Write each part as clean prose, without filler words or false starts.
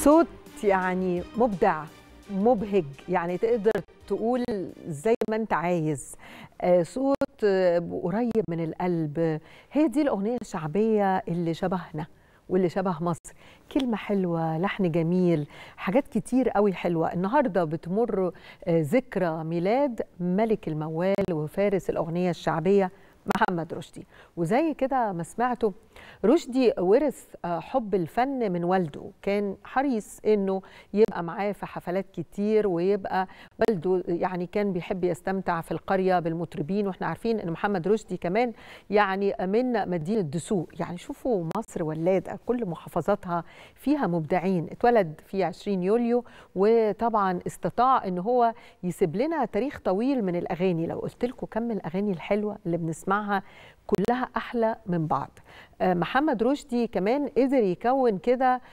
صوت يعني مبدع مبهج، يعني تقدر تقول زي ما انت عايز. صوت قريب من القلب. هي دي الأغنية الشعبية اللي شبهنا واللي شبه مصر. كلمة حلوة، لحن جميل، حاجات كتير قوي حلوة. النهاردة بتمر ذكرى ميلاد ملك الموال وفارس الأغنية الشعبية محمد رشدي. وزي كده ما سمعته، رشدي ورث حب الفن من والده، كان حريص انه يبقى معاه في حفلات كتير، ويبقى والده يعني كان بيحب يستمتع في القرية بالمطربين. واحنا عارفين ان محمد رشدي كمان يعني من مدينة دسوق. يعني شوفوا مصر ولادة، كل محافظاتها فيها مبدعين. اتولد في 20 يوليو، وطبعا استطاع ان هو يسيب لنا تاريخ طويل من الاغاني. لو قلت لكم كم الاغاني الحلوة اللي بنسمعها كلها أحلى من بعض. محمد رشدي كمان قدر يكون كده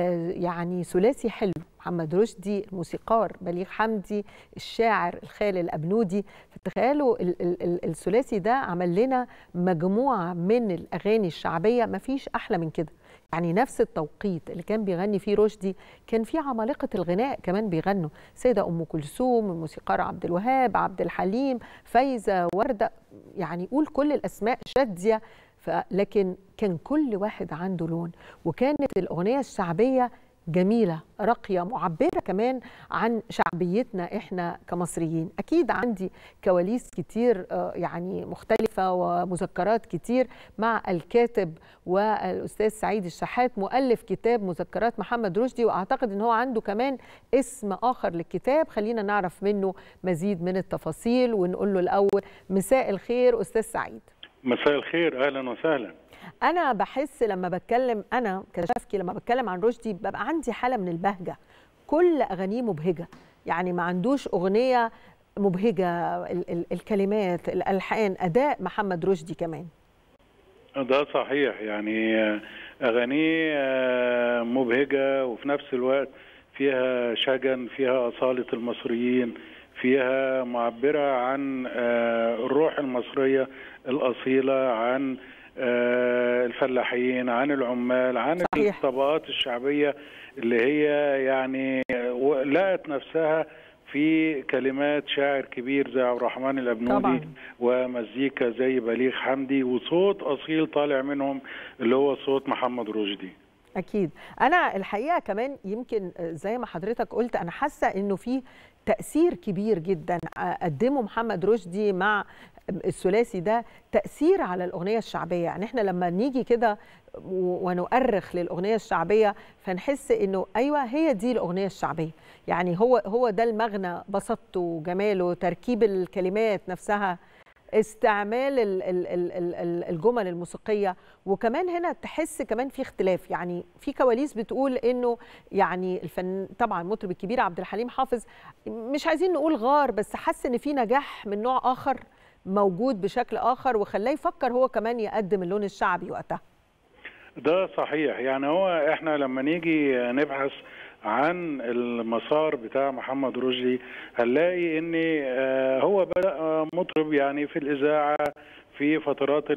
يعني ثلاثي حلو. محمد رشدي الموسيقار، بليغ حمدي الشاعر، الخال الأبنودي. فتخيلوا الثلاثي ده عمل لنا مجموعة من الأغاني الشعبية ما فيش أحلى من كده. يعني نفس التوقيت اللي كان بيغني فيه رشدي كان فيه عمالقة الغناء كمان بيغنوا، سيدة أم كلثوم، الموسيقار عبد الوهاب، عبد الحليم، فايزة، وردة، يعني قول كل الأسماء، شادية. لكن كان كل واحد عنده لون، وكانت الأغنية الشعبية جميلة راقية معبرة كمان عن شعبيتنا إحنا كمصريين. أكيد عندي كواليس كتير يعني مختلفة ومذكرات كتير مع الكاتب والأستاذ سعيد الشحات مؤلف كتاب مذكرات محمد رشدي، وأعتقد أنه عنده كمان اسم آخر للكتاب. خلينا نعرف منه مزيد من التفاصيل ونقول له الأول مساء الخير أستاذ سعيد. مساء الخير، أهلا وسهلا. أنا بحس لما بتكلم، أنا كشافكي لما بتكلم عن رشدي ببقى عندي حالة من البهجة. كل أغانيه مبهجة، يعني ما عندوش أغنية مبهجة. الكلمات، الألحان، أداء محمد رشدي كمان. ده صحيح، يعني أغانيه مبهجة وفي نفس الوقت فيها شجن، فيها أصالة المصريين، فيها معبرة عن الروح المصرية الأصيلة، عن الفلاحين، عن العمال، عن صحيح. الطبقات الشعبية اللي هي يعني لقت نفسها في كلمات شاعر كبير زي عبد الرحمن الأبنودي طبعا، ومزيكا زي بليغ حمدي، وصوت أصيل طالع منهم اللي هو صوت محمد رشدي. أكيد. أنا الحقيقة كمان يمكن زي ما حضرتك قلت، أنا حاسة إنه في تأثير كبير جدا قدمه محمد رشدي مع الثلاثي ده، تأثير على الأغنية الشعبية. يعني احنا لما نيجي كده ونؤرخ للأغنية الشعبية فنحس إنه أيوة هي دي الأغنية الشعبية. يعني هو ده المغنى، بساطته وجماله، تركيب الكلمات نفسها، استعمال الجمل الموسيقية. وكمان هنا تحس كمان في اختلاف. يعني في كواليس بتقول انه يعني الفن طبعا المطرب الكبير عبد الحليم حافظ مش عايزين نقول غار، بس حس ان في نجاح من نوع اخر موجود بشكل اخر، وخلاه يفكر هو كمان يقدم اللون الشعبي وقتها. ده صحيح. يعني هو احنا لما نيجي نبحث عن المسار بتاع محمد رشدي هنلاقي ان هو بدأ مطرب يعني في الإذاعة في فترات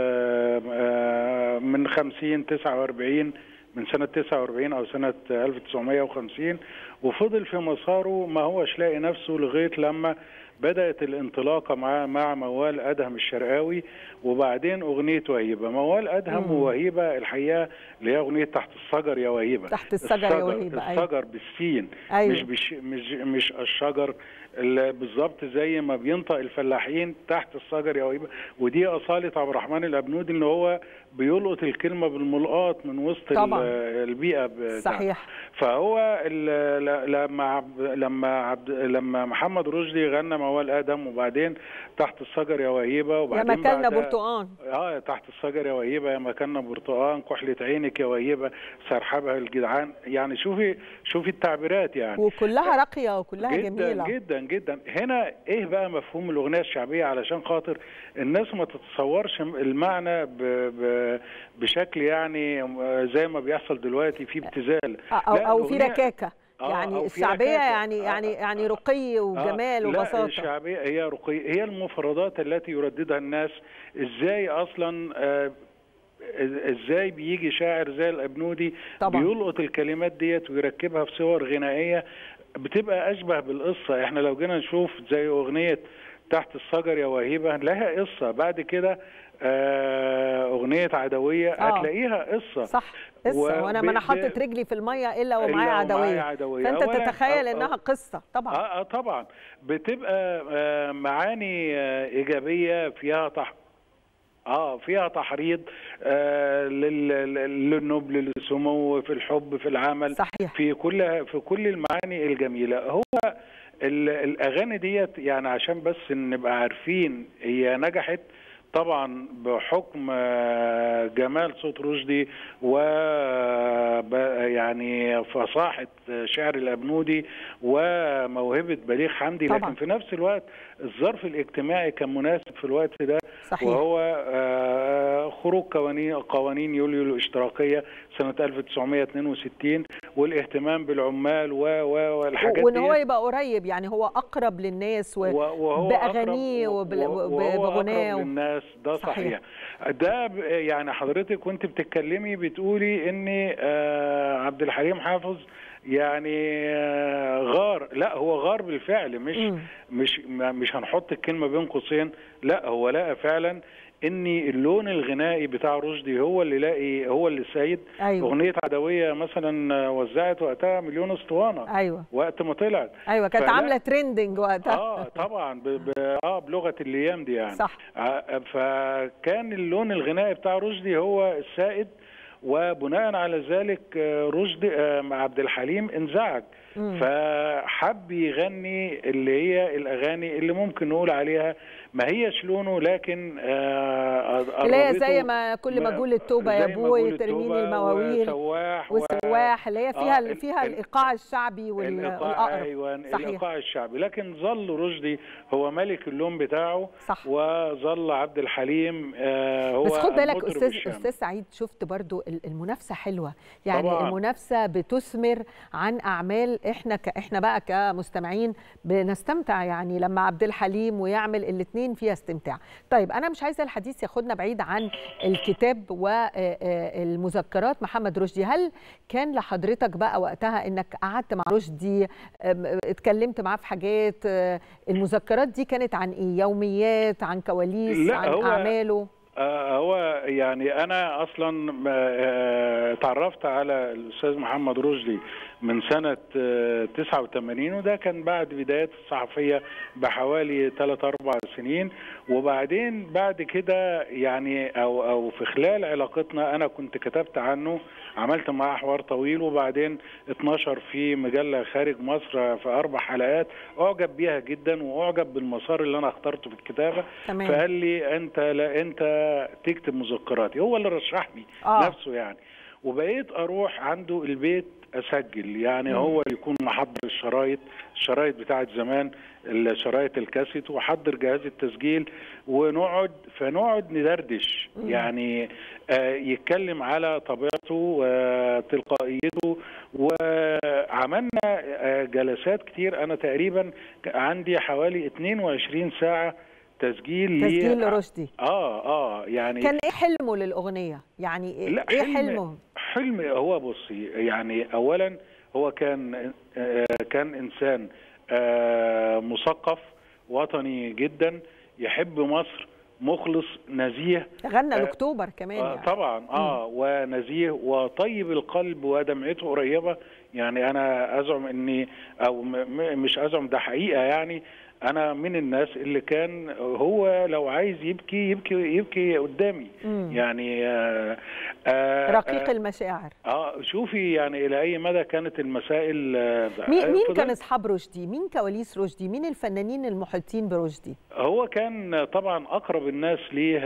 من 49 من سنة 49 أو سنة 1950، وفضل في مساره ما هوش لاقي نفسه لغاية لما بدأت الانطلاقة مع موال أدهم الشرقاوي، وبعدين أغنية وهيبة. موال أدهم ووهيبة الحقيقة اللي هي أغنية تحت الشجر يا وهيبة. تحت الشجر يا وهيبة، الشجر بالسين، أيوة. مش الشجر بالظبط زي ما بينطق الفلاحين تحت الشجر يا وهيبة. ودي أصالة عبد الرحمن الأبنودي إن هو بيلقط الكلمة بالملقاط من وسط طبعا البيئة صحيح. فهو لما محمد رشدي غنى موال آدم، وبعدين تحت الشجر يا وهيبة، وبعدين يا مكاننا برتقان، تحت الشجر يا وهيبة، يا مكاننا برتقان، كحلة عينك يا وهيبة، سرحبها الجدعان. يعني شوفي التعبيرات يعني، وكلها راقية وكلها جدا جميلة جدا جدا. هنا ايه بقى مفهوم الأغنية الشعبية علشان خاطر الناس ما تتصورش المعنى بشكل يعني زي ما بيحصل دلوقتي في ابتذال أو في ركاكة. يعني الشعبية يعني رقي وجمال وبساطة. لا، الشعبية هي رقي، هي المفردات التي يرددها الناس. ازاي اصلا ازاي بيجي شاعر زي الأبنودي طبعا. بيلقط الكلمات ديت ويركبها في صور غنائية بتبقى أشبه بالقصة. احنا لو جينا نشوف زي أغنية تحت الشجر يا وهيبة لها قصة، بعد كده أغنية عدوية هتلاقيها قصة. صح، قصة. وانا ما انا حاطط رجلي في المية الا ومعايا عدوية، فانت تتخيل انها قصة طبعا. طبعا بتبقى معاني إيجابية فيها فيها تحريض للنبل للسمو في الحب في العمل. صحيح. في كل المعاني الجميلة. هو الأغاني ديت يعني عشان بس نبقى عارفين هي نجحت طبعا بحكم جمال صوت رشدي و يعني فصاحة شعر الأبنودي وموهبة بليغ حمدي طبعا. لكن في نفس الوقت الظرف الاجتماعي كان مناسب في الوقت ده. صحيح. وهو خروج قوانين يوليو الاشتراكية سنة 1962 والاهتمام بالعمال والحاجات دي، وان هو يبقى قريب، يعني هو اقرب للناس باغانيه وبغناه للناس. ده صحيح. ده يعني حضرتك وانت بتتكلمي بتقولي ان عبد الحليم حافظ يعني غار. لا، هو غار بالفعل، مش هنحط الكلمة بين قوسين. لا، هو لقى فعلا ان اللون الغنائي بتاع رشدي هو اللي سيد. أيوة. اغنيه عدويه مثلا وزعت وقتها مليون اسطوانه. أيوة. وقت ما طلعت. ايوه، كانت عامله ترندنج وقتها. طبعا بلغه الايام دي يعني. صح. فكان اللون الغنائي بتاع رشدي هو السائد، وبناء على ذلك رشدي عبد الحليم انزعج، فحب يغني اللي هي الاغاني اللي ممكن نقول عليها ما هيش لونه، لكن اللي هي زي ما كل ما اقول التوبه يا ابوي ترميني المواويل وسواح، اللي هي فيها الايقاع الشعبي والاقرب. ايوه، الايقاع الشعبي. لكن ظل رشدي هو ملك اللون بتاعه. صح. وظل عبد الحليم هو بس خد بالك استاذ سعيد، شفت برضو المنافسه حلوه، يعني طبعا. المنافسه بتثمر عن اعمال احنا بقى كمستمعين بنستمتع، يعني لما عبد الحليم ويعمل الاثنين فيها استمتاع. طيب انا مش عايزه الحديث ياخدنا بعيد عن الكتاب والمذكرات محمد رشدي. هل كان لحضرتك بقى وقتها انك قعدت مع رشدي اتكلمت معاه في حاجات؟ المذكرات دي كانت عن ايه؟ يوميات، عن كواليس، عن اعماله؟ هو يعني أنا أصلا تعرفت على الأستاذ محمد رشدي من سنة 89، وده كان بعد بدايات الصحفية بحوالي 3-4 سنين. وبعدين بعد كده يعني أو في خلال علاقتنا أنا كنت كتبت عنه، عملت معاه حوار طويل، وبعدين اتنشر في مجلة خارج مصر في 4 حلقات. أعجب بيها جدا وأعجب بالمسار اللي أنا اخترته في الكتابة. تمام. فقال لي أنت تكتب مذكراتي. هو اللي رشحني نفسه يعني. وبقيت أروح عنده البيت أسجل، يعني هو يكون محضر الشرايط بتاعت زمان، الشرايط الكاسيت، وحضر جهاز التسجيل، فنقعد ندردش، يعني يتكلم على طبيعته وتلقائيته. وعملنا جلسات كتير. أنا تقريبا عندي حوالي 22 ساعة تسجيل لرشدي. يعني كان ايه حلمه للأغنية؟ يعني ايه حلمه؟ هو بصي، يعني اولا هو كان انسان مثقف وطني جدا، يحب مصر، مخلص، نزيه. غنى لاكتوبر كمان يعني. طبعا ونزيه وطيب القلب ودمعته قريبه. يعني انا ازعم اني او مش ازعم، ده حقيقه، يعني أنا من الناس اللي كان هو لو عايز يبكي قدامي. يعني رقيق المشاعر. شوفي يعني إلى أي مدى كانت المسائل. مين كان أصحاب رشدي؟ مين كواليس رشدي؟ مين الفنانين المحيطين برشدي؟ هو كان طبعا أقرب الناس ليه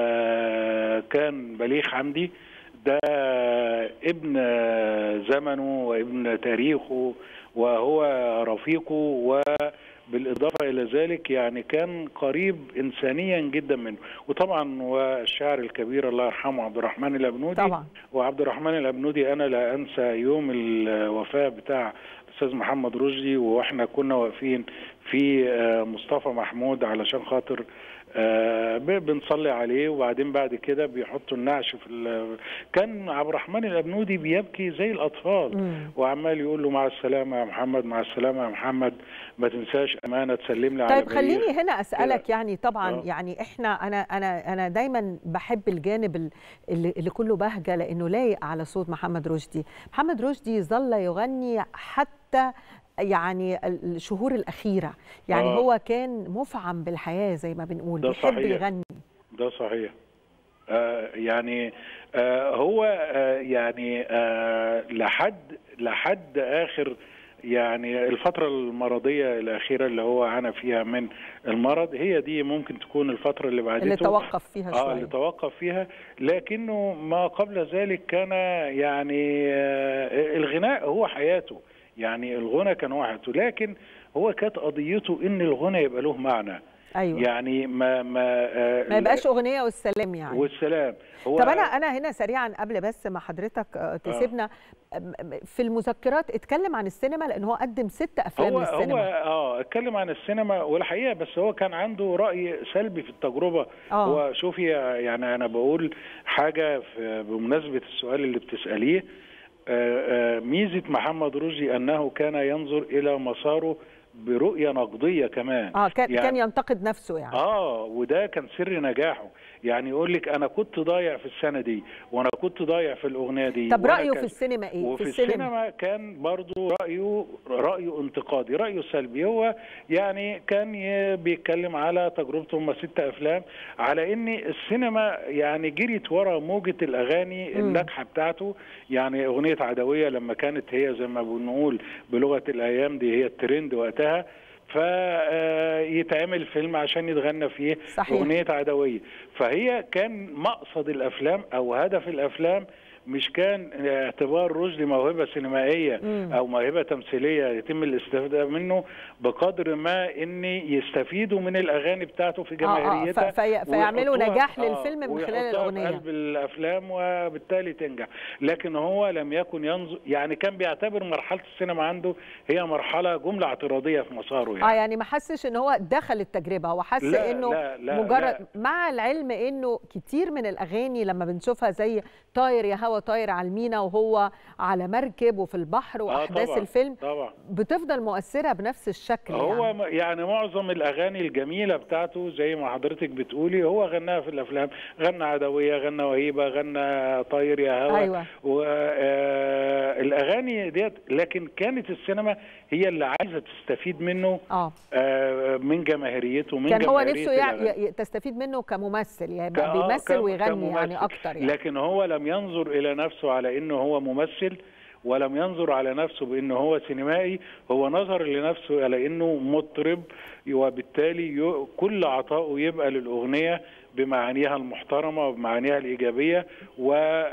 كان بليغ حمدي، ده ابن زمنه وابن تاريخه وهو رفيقه، وبالإضافة إلى ذلك يعني كان قريب إنسانيا جدا منه. وطبعا والشاعر الكبير الله يرحمه عبد الرحمن الأبنودي طبعا. وعبد الرحمن الأبنودي أنا لا أنسى يوم الوفاة بتاع الأستاذ محمد رشدي، وإحنا كنا واقفين في مصطفى محمود علشان خاطر بنصلي عليه، وبعدين بعد كده بيحطوا النعش كان عبد الرحمن الأبنودي بيبكي زي الأطفال وعمال يقول له مع السلامة يا محمد، مع السلامة يا محمد، ما تنساش أمانة تسلم لي على طيب خليني هنا أسألك يعني طبعا يعني احنا أنا دايما بحب الجانب اللي كله بهجة لأنه لايق على صوت محمد رشدي. محمد رشدي ظل يغني حتى يعني الشهور الأخيرة، يعني هو كان مفعم بالحياة زي ما بنقول، بيحب يغني. ده صحيح. يعني هو يعني لحد آخر يعني الفترة المرضية الأخيرة اللي هو عانى فيها من المرض، هي دي ممكن تكون الفترة اللي بعدته اللي توقف فيها شوية. اللي توقف فيها، لكنه ما قبل ذلك كان يعني الغناء هو حياته، يعني الغنى كان هو حياته، لكن هو كانت قضيته إن الغنى يبقى له معنى. أيوة. يعني ما يبقاش أغنية والسلام يعني. والسلام. طب أنا هنا سريعا قبل بس ما حضرتك تسيبنا، في المذكرات اتكلم عن السينما لأن هو قدم 6 أفلام للسينما. هو اتكلم عن السينما والحقيقة، بس هو كان عنده رأي سلبي في التجربة. هو شوفي يعني أنا بقول حاجة بمناسبة السؤال اللي بتسأليه. ميزة محمد رشدي أنه كان ينظر إلى مساره برؤية نقدية كمان. كان ينتقد نفسه يعني. وده كان سر نجاحه. يعني يقول لك أنا كنت ضايع في السنة دي، وأنا كنت ضايع في الأغنية دي. طب رأيه في السينما إيه؟ وفي السينما كان برضو رأيه انتقادي، رأيه سلبي. هو يعني كان بيتكلم على تجربته، هم 6 أفلام، على إن السينما يعني جريت ورا موجة الأغاني الناجحة بتاعته. يعني أغنية عدوية لما كانت هي زي ما بنقول بلغة الأيام دي هي الترند وقتها، فيتعمل فيلم عشان يتغنى فيه. صحيح. أغنية عدوية. فهي كان مقصد الأفلام أو هدف الأفلام مش كان اعتبار رشدي موهبة سينمائية أو موهبة تمثيلية يتم الاستفادة منه بقدر ما إن يستفيدوا من الأغاني بتاعته في جماهيريتها فيعملوا نجاح للفيلم من خلال الأغنية في قلب الأفلام، وبالتالي تنجح. لكن هو لم يكن ينظر، يعني كان بيعتبر مرحلة السينما عنده هي مرحلة جملة اعتراضية في مساره. يعني ما حسش إن هو دخل التجربة، هو حس إنه مجرد، مع العلم إنه كتير من الأغاني لما بنشوفها زي طاير يا هوا طاير على المينا وهو على مركب وفي البحر واحداث طبعًا الفيلم طبعًا بتفضل مؤثره بنفس الشكل. هو يعني معظم الاغاني الجميله بتاعته زي ما حضرتك بتقولي هو غناها في الافلام، غنى عدويه، غنى وهيبه، غنى طاير يا هوا. أيوة. والاغاني ديت، لكن كانت السينما هي اللي عايزه تستفيد منه من جماهيريته، من كان هو نفسه تستفيد منه كممثل، يعني بيمثل ويغني يعني اكتر يعني. لكن هو لم ينظر الى نفسه على انه هو ممثل، ولم ينظر على نفسه بانه هو سينمائي، هو نظر لنفسه على انه مطرب، وبالتالي كل عطائه يبقى للاغنيه بمعانيها المحترمه وبمعانيها الايجابيه، و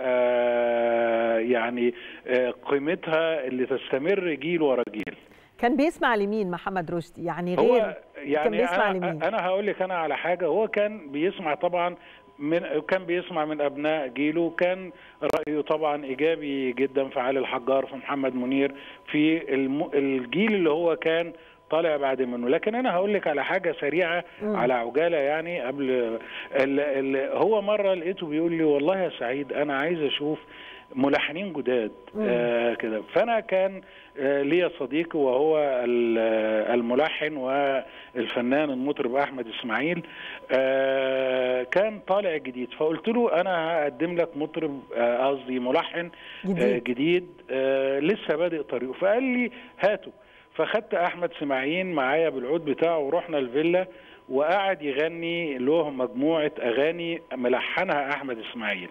يعني قيمتها اللي تستمر جيل ورا جيل. كان بيسمع لمين محمد رشدي؟ يعني غير يعني كان بيسمع لمين؟ انا هقول لك انا على حاجه. هو كان بيسمع طبعا كان بيسمع من ابناء جيله، كان رايه طبعا ايجابي جدا في علي الحجار، في محمد منير، في الجيل اللي هو كان طالع بعد منه. لكن انا هقول لك على حاجه سريعه على عجاله يعني قبل هو مره لقيته بيقول لي والله يا سعيد انا عايز اشوف ملحنين جداد كده. فانا كان ليا صديق وهو الملحن والفنان المطرب احمد اسماعيل، كان طالع جديد، فقلت له انا هقدم لك مطرب قصدي ملحن جديد لسه بادئ طريقه. فقال لي هاته. فخدت احمد اسماعيل معايا بالعود بتاعه ورحنا الفيلا، وقعد يغني له مجموعه اغاني ملحنها احمد اسماعيل.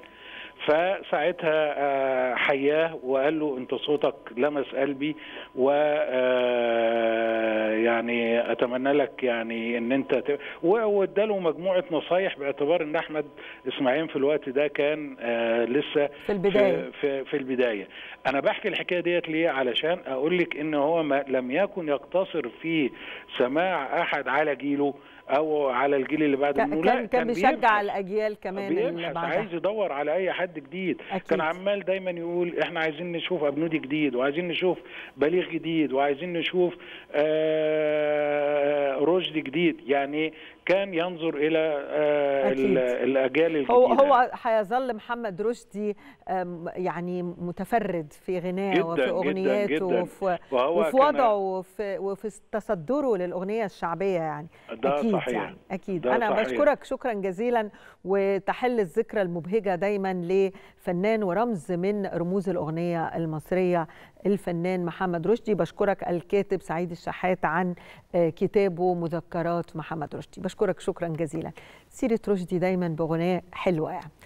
فساعتها حياه وقال له انت صوتك لمس قلبي، و يعني اتمنى لك يعني ان انت واداله مجموعه نصايح، باعتبار ان احمد اسماعيل في الوقت ده كان لسه في البدايه. في البدايه. انا بحكي الحكايه ديت ليه؟ علشان اقول لك ان هو لم يكن يقتصر في سماع احد على جيله او على الجيل اللي بعد منه، لا كان بيشجع الاجيال كمان اللي بعدها، عايز يدور على اي حد جديد. أكيد. كان عمال دايما يقول احنا عايزين نشوف ابنودي جديد، وعايزين نشوف بليغ جديد، وعايزين نشوف رشدي جديد. يعني كان ينظر الى الاجيال الجديده. هو هيظل محمد رشدي يعني متفرد في غناه وفي اغنياته وفي وضعه وفي تصدره للاغنيه الشعبيه يعني. ده اكيد صحيح. يعني اكيد. انا بشكرك شكرا جزيلا، وتحل الذكرى المبهجه دايما لفنان ورمز من رموز الاغنيه المصريه الفنان محمد رشدي. بشكرك الكاتب سعيد الشحات عن كتابه مذكرات محمد رشدي. بشكرك شكرا جزيلا. سيرة رشدي دايما بغناء حلوة يعني.